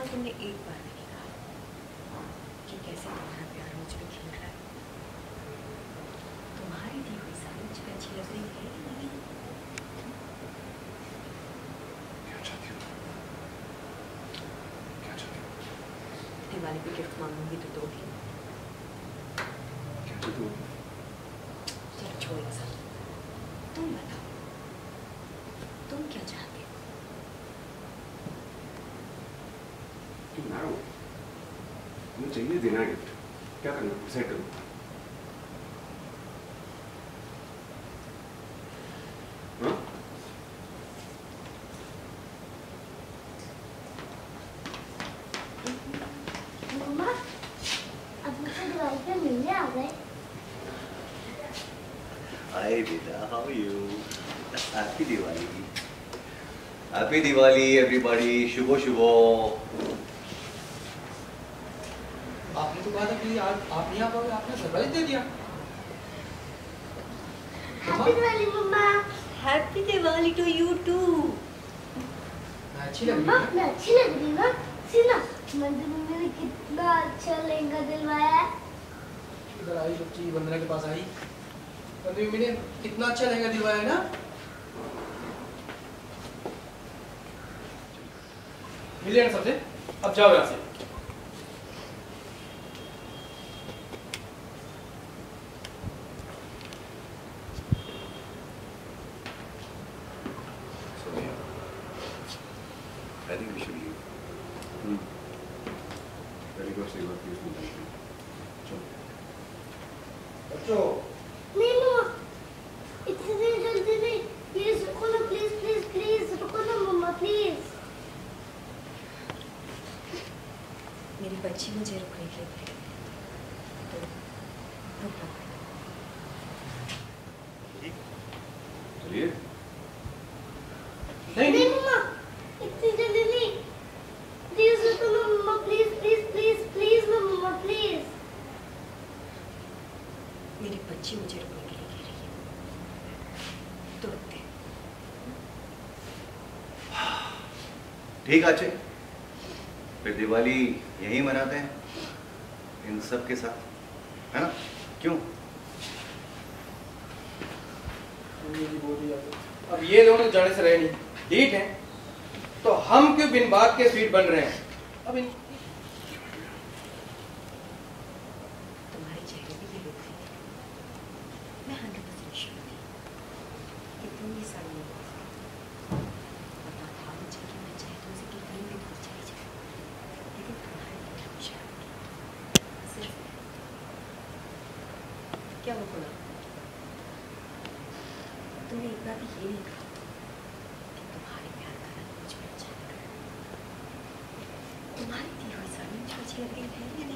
तुमने एक बार भी नहीं कहा कि कैसे तुम्हारा प्यार मुझ पे खिल रहा है। तुम्हारी दी हुई साड़ी मुझ पे अच्छी लग रही है या नहीं? क्या चाहती हो? क्या चाहती हो? दिवाली पे गिफ्ट मांगूंगी तो दोगी? क्या चाहती हो? चलो छोड़ो सब, तुम बताओ, तुम क्या चाहते हो? क्यों ना हो? मुझे चाहिए देना गिफ्ट। क्या करना? डिसाइड करो। हाँ? मम्मा, अब मुझे दिवाली पे मिलने आ गए। Hi beta, how are you? Happy Diwali. Happy Diwali everybody. शुभो शुभो. आपने तो कहा था कि आज आप नहीं आ पाओगे, आपने सरप्राइज दे दिया। Happy Diwali mamma. Happy Diwali to you too. मैं अच्छी लग रही मम्मा, हूँ। मैं अच्छी लग रही हूँ ना? सीना, मंदिर में मैंने कितना अच्छा लहंगा दिलवाया है। इधर आई बच्ची, वंदना के पास आई। तो मैंने कितना अच्छा लहंगा दिलवाया है ना? मिलिए ना सबसे, अब जाओ यहाँ से। I think we should leave. Very good, say what you think. चलो. बच्चों, नहीं मम्मा, इतनी जल्दी नहीं। प्लीज रुको ना, प्लीज प्लीज प्लीज रुको ना मम्मा, प्लीज। मेरी बच्ची मुझे रुकने के लिए कहेगी, तो रुक लो। चलिए. नहीं नहीं मम्मा, इतनी जल्दी नहीं। प्लीज रुको ना mamma, please please please please ना मम्मा, प्लीज। मेरी बच्ची मुझे रुकने के लिए कह रही है, तो रुकते। ठीक अच्छे, फिर दिवाली यहीं मनाते हैं इन सब के साथ, है ना? क्यों? अब ये दोनों जाने से रहे नहीं, ठीक है? तो हम क्यों बिन बात के स्वीट बन रहे हैं? अब इन तुम्हारे चेहरे पे ये रुक गई थी। मैं 100% श्योर थी कि तुम ये साड़ी नहीं पा सकती। पता था मुझे कि मैं चाहे तुमसे कि कहीं भी दूर चली जाए, लेकिन तुम्हारे लिए हमेशा रहूंगी। सिर्फ क्या वो बोला? तुमने एक बार भी ये नहीं कहा कि तुम्हारे प्यार का रंग मुझ पे अच्छा लग रहा है। तुम्हारी दी हुई साड़ी मुझे अच्छी लग रही है या नहीं?